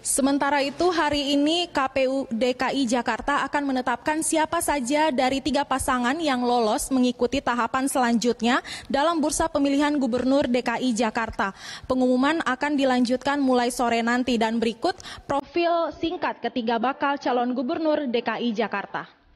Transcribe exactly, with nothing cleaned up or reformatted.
Sementara itu, hari ini K P U D K I Jakarta akan menetapkan siapa saja dari tiga pasangan yang lolos mengikuti tahapan selanjutnya dalam bursa pemilihan Gubernur D K I Jakarta. Pengumuman akan dilanjutkan mulai sore nanti dan berikut profil singkat ketiga bakal calon Gubernur D K I Jakarta.